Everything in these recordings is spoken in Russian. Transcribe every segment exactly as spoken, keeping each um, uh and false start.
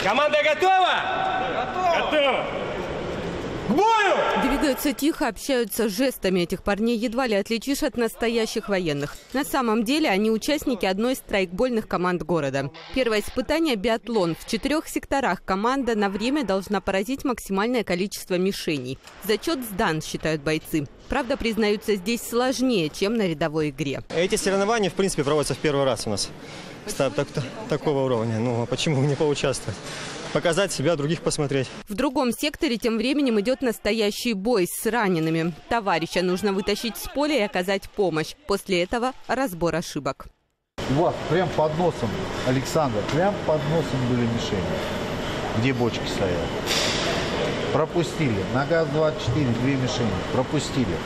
Команда готова? Готова. Готова. К бою! Двигаются тихо, общаются жестами. Этих парней едва ли отличишь от настоящих военных. На самом деле они участники одной из страйкбольных команд города. Первое испытание – биатлон. В четырех секторах команда на время должна поразить максимальное количество мишеней. Зачет сдан, считают бойцы. Правда, признаются, здесь сложнее, чем на рядовой игре. Эти соревнования, в принципе, проводятся в первый раз у нас. Так, так, такого уровня. Ну, а почему не поучаствовать? Показать себя, других посмотреть. В другом секторе тем временем идет настоящий бой с ранеными. Товарища нужно вытащить с поля и оказать помощь. После этого разбор ошибок. У вас прям под носом, Александр, прям под носом были мишени, где бочки стоят. Пропустили. На ГАЗ-двадцать четыре две мишени. Пропустили.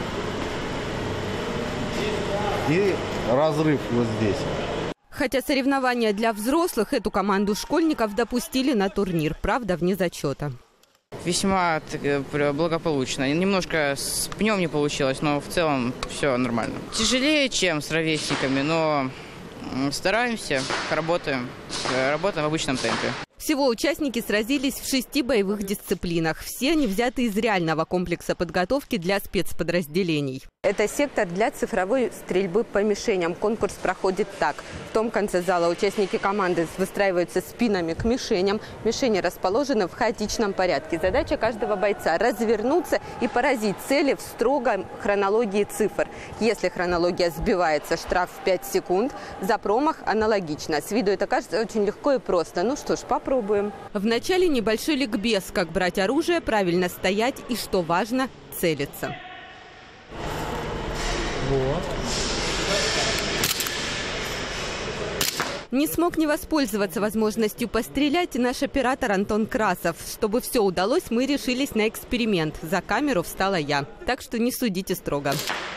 И разрыв вот здесь. Хотя соревнования для взрослых, эту команду школьников допустили на турнир. Правда, вне зачета. Весьма благополучно. Немножко с пнем не получилось, но в целом все нормально. Тяжелее, чем с ровесниками, но стараемся, работаем, работаем в обычном темпе. Всего участники сразились в шести боевых дисциплинах. Все они взяты из реального комплекса подготовки для спецподразделений. Это сектор для цифровой стрельбы по мишеням. Конкурс проходит так. В том конце зала участники команды выстраиваются спинами к мишеням. Мишени расположены в хаотичном порядке. Задача каждого бойца – развернуться и поразить цели в строгой хронологии цифр. Если хронология сбивается, штраф в пять секунд. За промах аналогично. С виду это кажется очень легко и просто. Ну что ж, попробуем. Пробуем. Вначале небольшой ликбез, как брать оружие, правильно стоять и, что важно, целиться. Вот. Не смог не воспользоваться возможностью пострелять и наш оператор Антон Красов. Чтобы все удалось, мы решились на эксперимент. За камеру встала я. Так что не судите строго.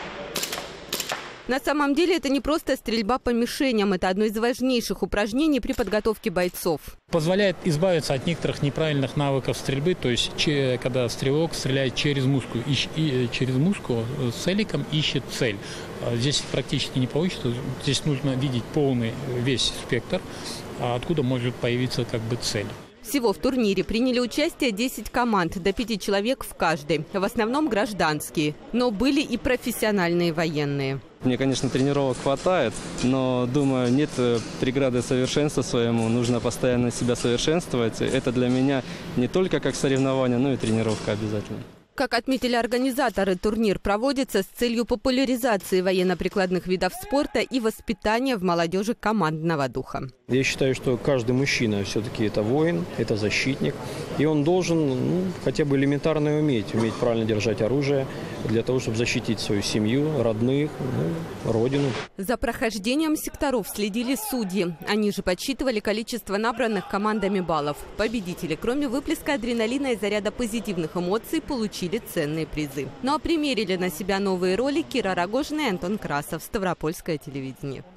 На самом деле это не просто стрельба по мишеням, это одно из важнейших упражнений при подготовке бойцов. Позволяет избавиться от некоторых неправильных навыков стрельбы, то есть когда стрелок стреляет через мушку, ищ, и, через мушку с целиком ищет цель. Здесь практически не получится, здесь нужно видеть полный весь спектр, откуда может появиться как бы цель. Всего в турнире приняли участие десять команд, до пяти человек в каждой. В основном гражданские, но были и профессиональные военные. Мне, конечно, тренировок хватает, но, думаю, нет преграды совершенству своему. Нужно постоянно себя совершенствовать. Это для меня не только как соревнование, но и тренировка обязательно. Как отметили организаторы, турнир проводится с целью популяризации военно-прикладных видов спорта и воспитания в молодежи командного духа. Я считаю, что каждый мужчина все-таки это воин, это защитник. И он должен ну, хотя бы элементарно уметь, уметь правильно держать оружие для того, чтобы защитить свою семью, родных, ну, родину. За прохождением секторов следили судьи. Они же подсчитывали количество набранных командами баллов. Победители, кроме выплеска адреналина и заряда позитивных эмоций, получили ценные призы. Ну а примерили на себя новые роли Кира Рогожина и Антон Красов. Ставропольское телевидение.